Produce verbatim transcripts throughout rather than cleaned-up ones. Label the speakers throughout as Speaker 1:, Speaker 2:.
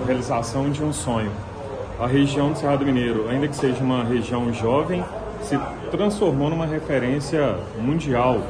Speaker 1: realização de um sonho. A região do Cerrado Mineiro, ainda que seja uma região jovem, se transformou numa referência mundial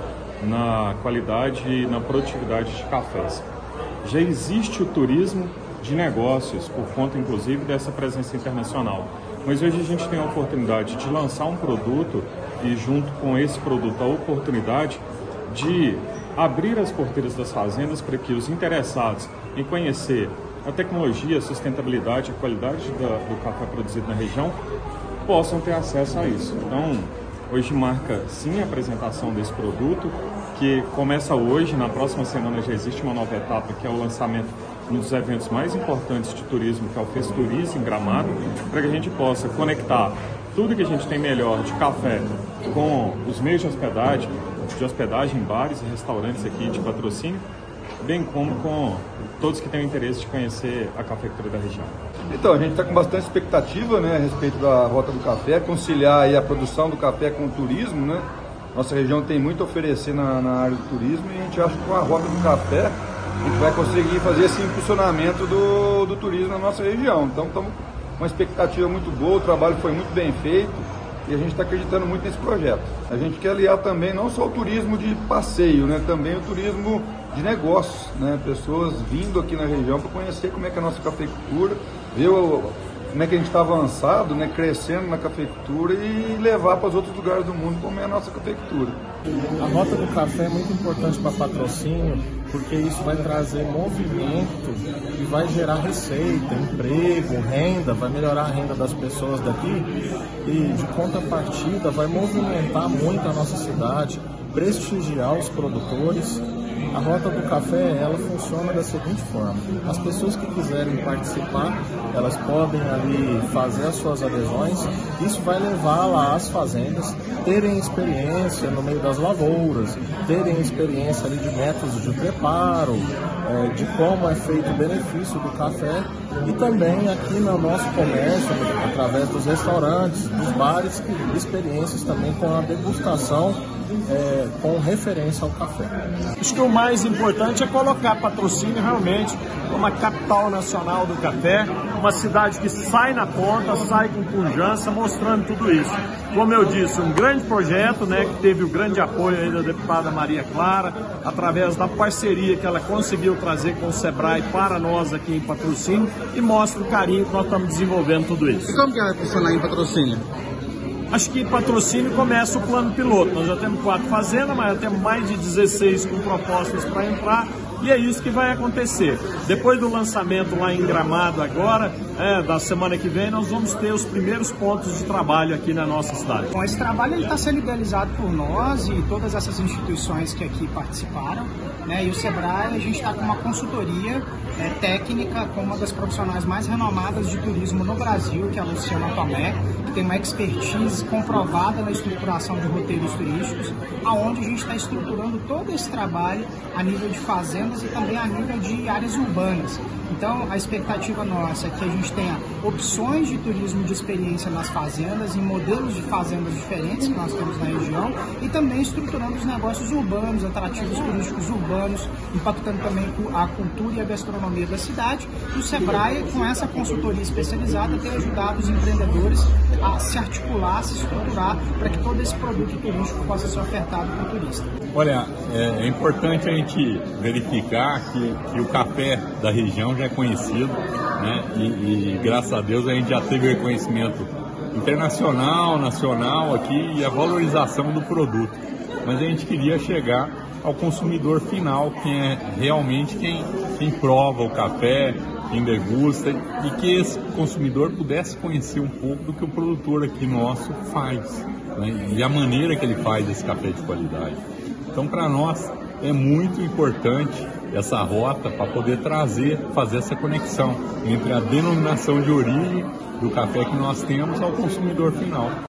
Speaker 1: na qualidade e na produtividade de cafés. Já existe o turismo de negócios, por conta inclusive dessa presença internacional. Mas hoje a gente tem a oportunidade de lançar um produto e junto com esse produto a oportunidade de abrir as porteiras das fazendas para que os interessados em conhecer a tecnologia, a sustentabilidade, a qualidade da, do café produzido na região possam ter acesso a isso. Então, hoje marca sim a apresentação desse produto, que começa hoje, na próxima semana já existe uma nova etapa, que é o lançamento um dos eventos mais importantes de turismo, que é o Festurize em Gramado, para que a gente possa conectar tudo que a gente tem melhor de café com os meios de hospedagem, de hospedagem, bares e restaurantes aqui de patrocínio, bem como com todos que têm o interesse de conhecer a cafeicultura da região.
Speaker 2: Então, a gente está com bastante expectativa, né, a respeito da Rota do Café, conciliar aí a produção do café com o turismo, né? Nossa região tem muito a oferecer na, na área do turismo e a gente acha que com a Rota do Café a gente vai conseguir fazer esse impulsionamento do, do turismo na nossa região. Então, estamos com uma expectativa muito boa, o trabalho foi muito bem feito e a gente está acreditando muito nesse projeto. A gente quer aliar também não só o turismo de passeio, né, também o turismo de negócios, né, pessoas vindo aqui na região para conhecer como é que é a nossa cafeicultura, ver o, como é que a gente está avançado, né, crescendo na cafeicultura e levar para os outros lugares do mundo como é a nossa cafeicultura.
Speaker 3: A Rota do Café é muito importante para patrocínio, porque isso vai trazer movimento e vai gerar receita, emprego, renda, vai melhorar a renda das pessoas daqui e, de contrapartida, vai movimentar muito a nossa cidade, prestigiar os produtores. A Rota do Café, ela funciona da seguinte forma: as pessoas que quiserem participar, elas podem ali fazer as suas adesões, isso vai levar lá às fazendas, terem experiência no meio das lavouras, terem experiência ali de métodos de preparo, é, de como é feito o benefício do café e também aqui no nosso comércio, através dos restaurantes, dos bares, experiências também com a degustação é, com referência ao café.
Speaker 4: Acho que o mais importante é colocar Patrocínio realmente como a capital nacional do café, uma cidade que sai na ponta, sai com pujança, mostrando tudo isso. Como eu disse, um grande projeto, né, que teve o grande apoio aí da deputada Maria Clara, através da parceria que ela conseguiu trazer com o Sebrae para nós aqui em Patrocínio, e mostra o carinho que nós estamos desenvolvendo tudo isso.
Speaker 5: E como que vai funcionar em Patrocínio?
Speaker 4: Acho que Patrocínio começa o plano piloto. Nós já temos quatro fazendas, mas já temos mais de dezesseis com propostas para entrar. E é isso que vai acontecer. Depois do lançamento lá em Gramado agora, é, da semana que vem, nós vamos ter os primeiros pontos de trabalho aqui na nossa cidade.
Speaker 6: Bom, esse trabalho está sendo idealizado por nós e todas essas instituições que aqui participaram, né? E o Sebrae, a gente está com uma consultoria é, técnica com uma das profissionais mais renomadas de turismo no Brasil, que é a Luciana Tomé, que tem uma expertise comprovada na estruturação de roteiros turísticos, aonde a gente está estruturando todo esse trabalho a nível de fazendas e também a nível de áreas urbanas. Então, a expectativa nossa é que a gente tenha opções de turismo de experiência nas fazendas, em modelos de fazendas diferentes que nós temos na região, e também estruturando os negócios urbanos, atrativos turísticos urbanos, impactando também a cultura e a gastronomia da cidade. E o Sebrae, com essa consultoria especializada, tem ajudado os empreendedores a se articular, a se estruturar, para que todo esse produto turístico possa ser ofertado para o turista.
Speaker 7: Olha, é, é importante a gente verificar que, que o café da região já é conhecido, né? E, e graças a Deus a gente já teve reconhecimento internacional, nacional aqui e a valorização do produto. Mas a gente queria chegar ao consumidor final, que é realmente quem, quem prova o café, quem degusta, e que esse consumidor pudesse conhecer um pouco do que o produtor aqui nosso faz, né? E a maneira que ele faz esse café de qualidade. Então, para nós, é muito importante essa rota para poder trazer, fazer essa conexão entre a denominação de origem do café que nós temos ao consumidor final.